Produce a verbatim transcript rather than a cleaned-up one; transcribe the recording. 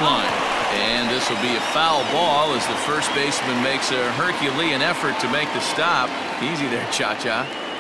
baseline. And this will be a foul ball as the first baseman makes a Herculean effort to make the stop. Easy there, Cha-Cha.